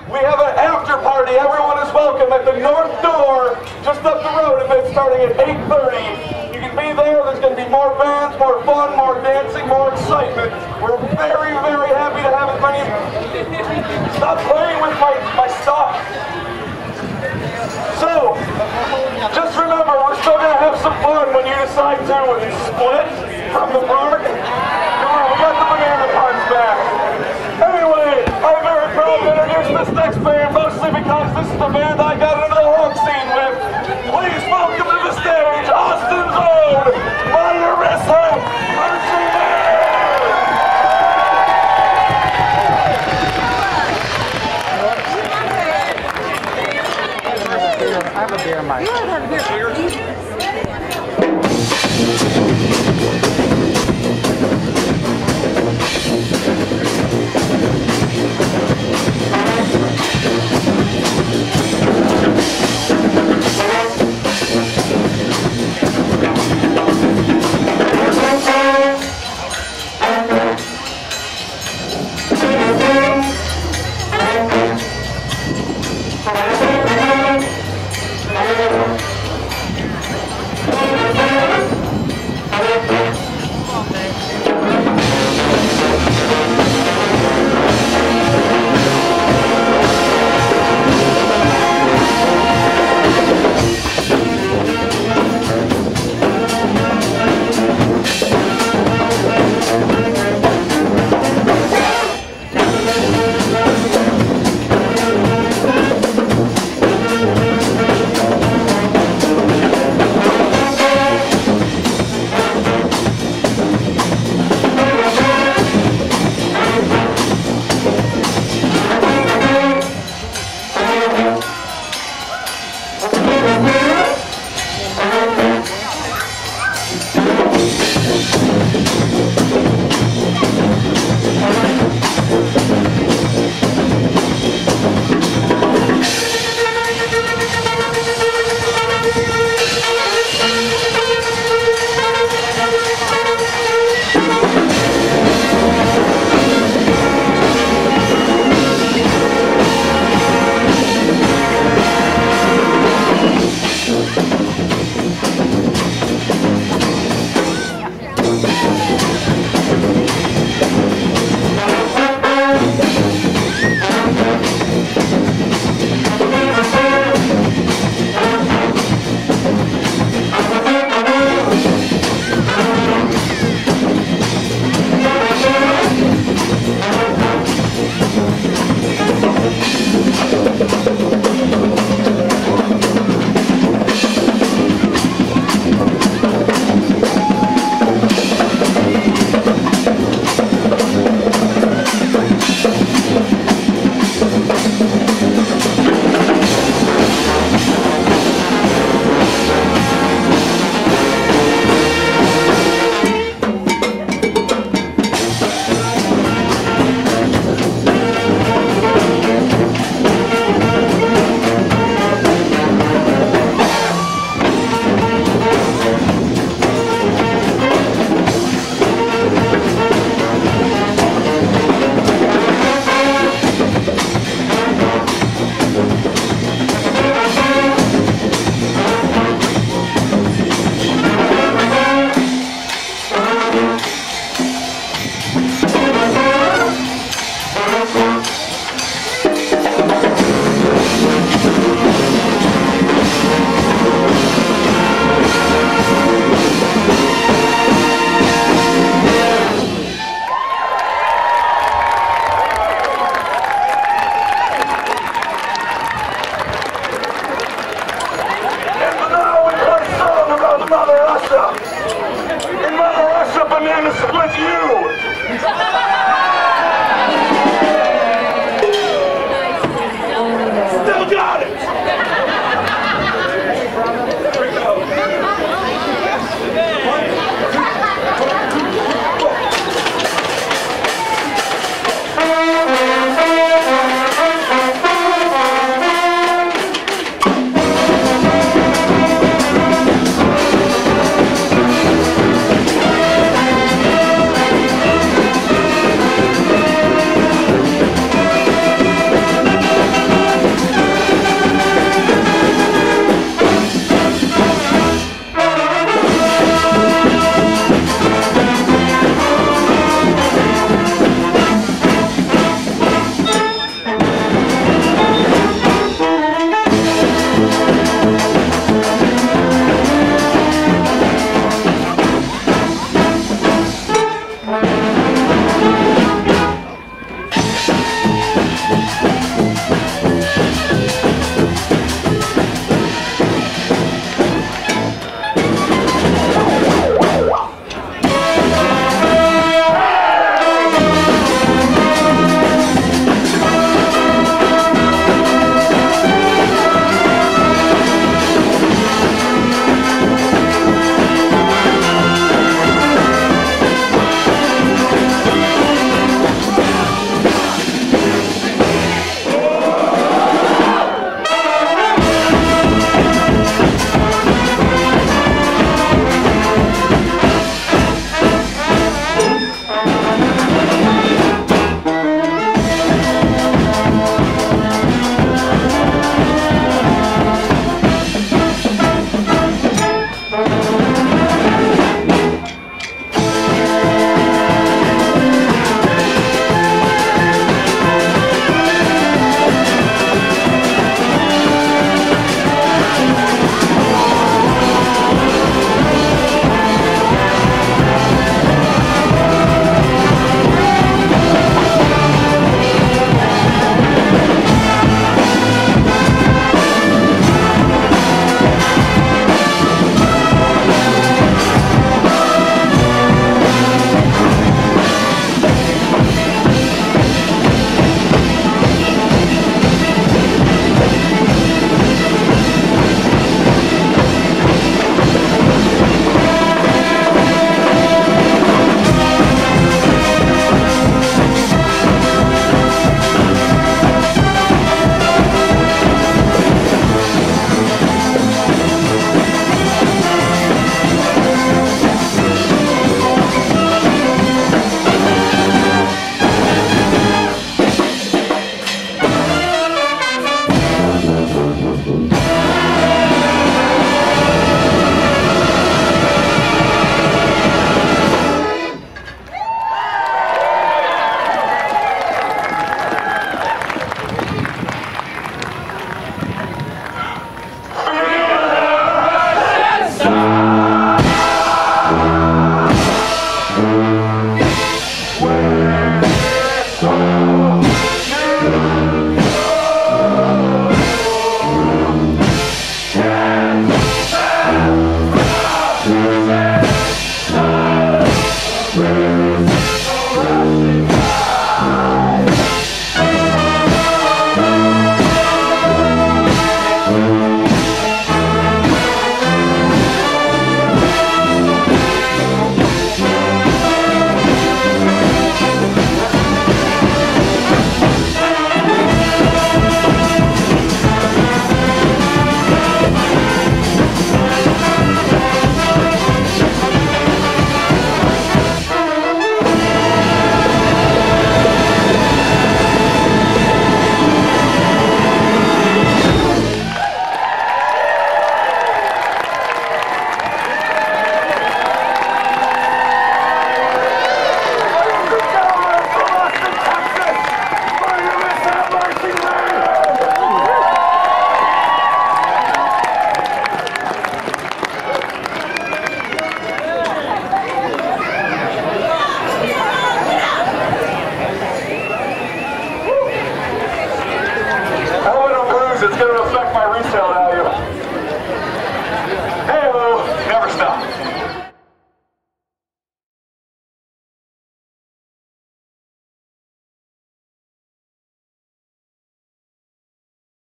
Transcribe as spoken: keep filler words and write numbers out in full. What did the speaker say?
We have an after party. Everyone is welcome at the north door, just up the road, and it's starting at eight thirty. You can be there. There's going to be more bands, more fun, more dancing, more excitement. We're very, very happy to have as many. Stop playing with my, my stuff. So, just remember, we're still going to have some fun when you decide to split from the park. Come on, we got the banana puns back. Anyway, I'm very proud to introduce this next band, mostly because this is the band I got into the Honk scene with. Please welcome to the stage, Austin's own Mishap. I have a beer in my. You have a beer.